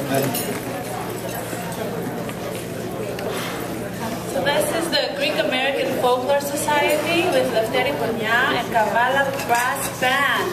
So this is the Greek American Folklore Society with Lefteri Konya and Kavala Brass Band.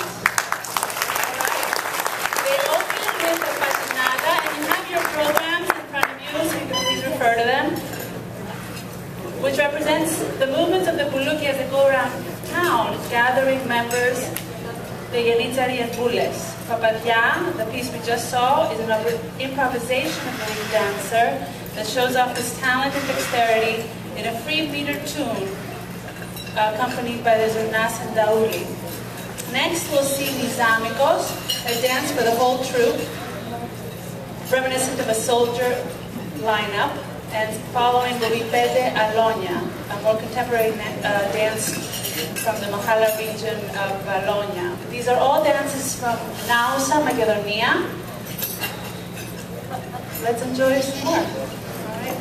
They open with a patinada, and you have your programs in front of you, so you can please refer to them, which represents the movements of the Buluki as they go around town, gathering members, the Yelitzari and Bules. Papadia, the piece we just saw, is an improvisation of the lead dancer that shows off his talent and dexterity in a free meter tune, accompanied by the Zurnas and Dauli. Next, we'll see Nizamikos, a dance for the whole troupe, reminiscent of a soldier lineup, and following will be Pede Alonia, a more contemporary dance from the Mahala region of Alonia. These are all dances from Nausa, Macedonia. Let's enjoy some more. All right.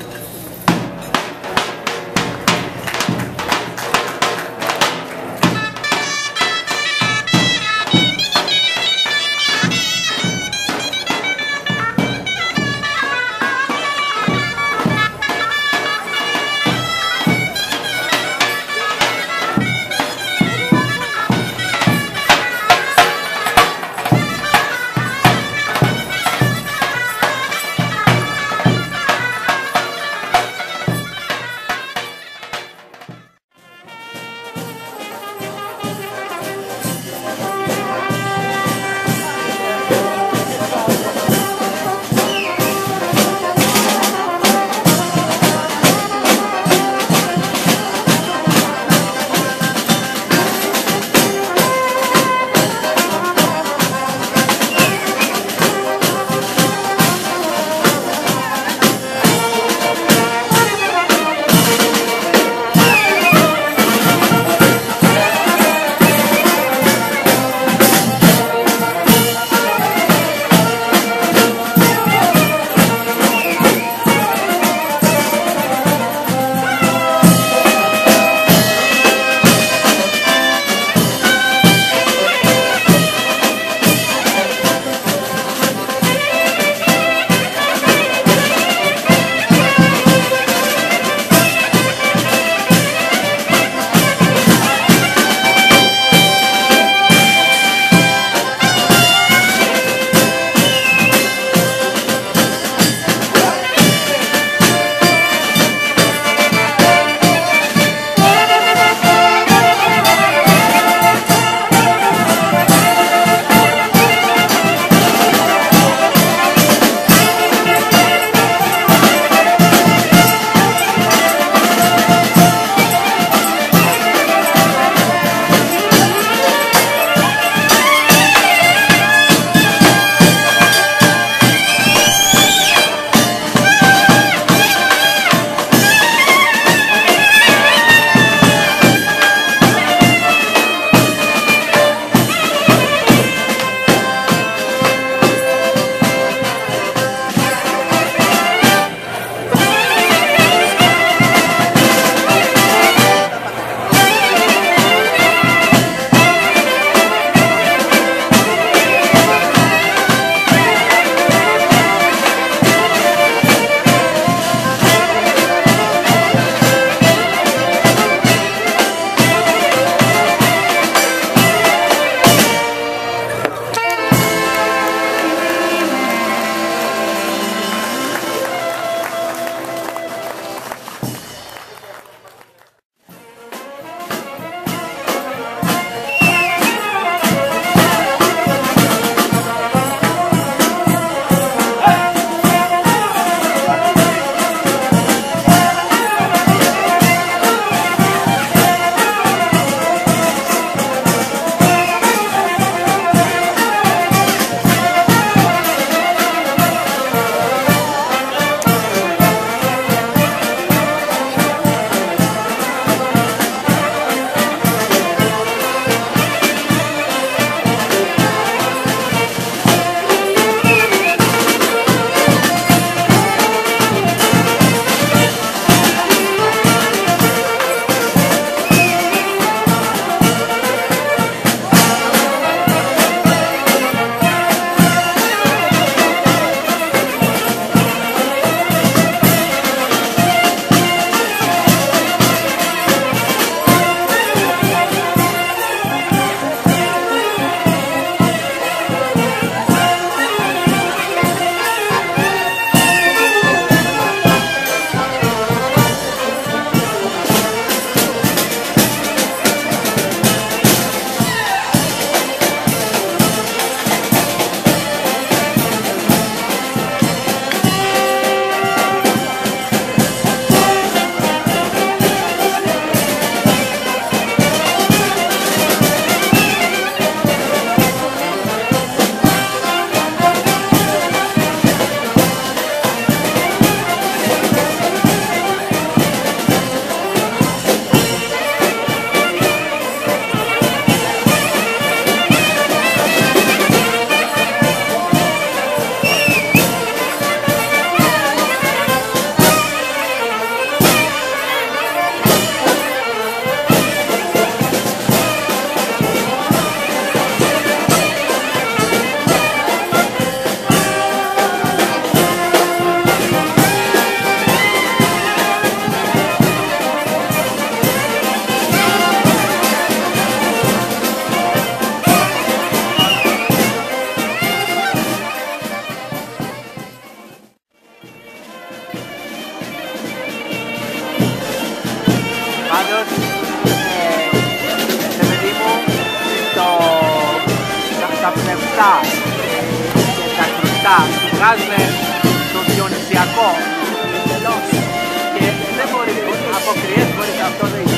αυτά και τα κρουστά του βγάζουν το διονυσιακό εντελώς και δεν μπορεί, αποκριές μπορείς, αυτό δεν είναι.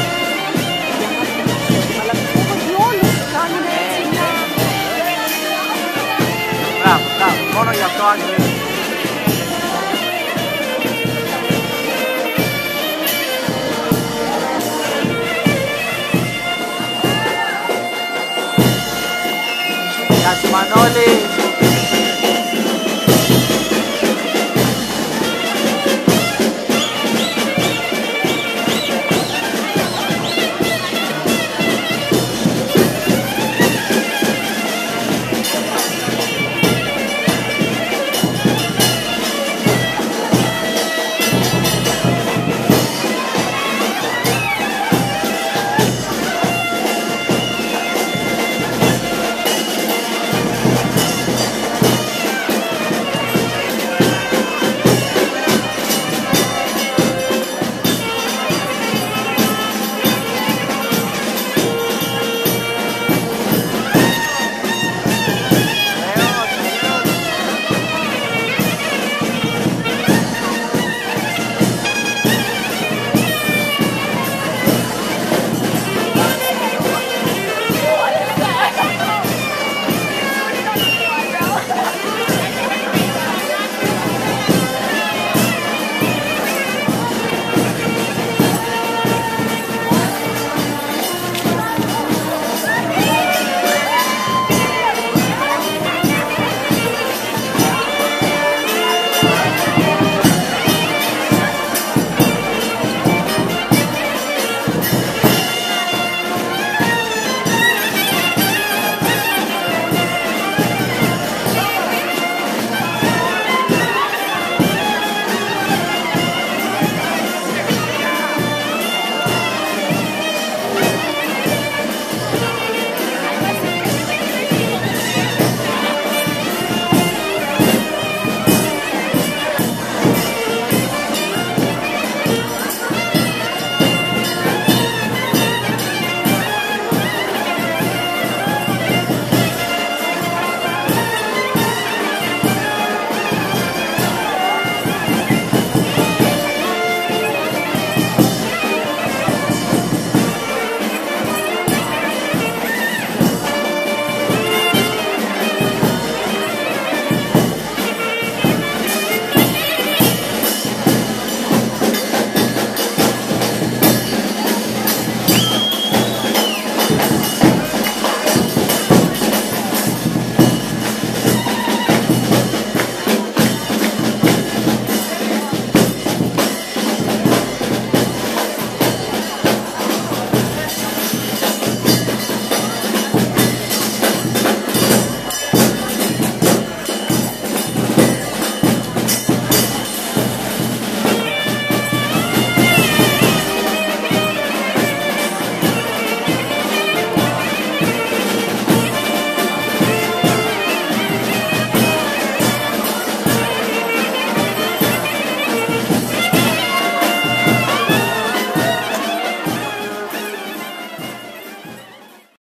Αλλά πιστεύω ότι όλους κάνουν έτσι μια... Μπράβο, μπράβο, μόνο γι' αυτό αν Γεια σου Μανώλη.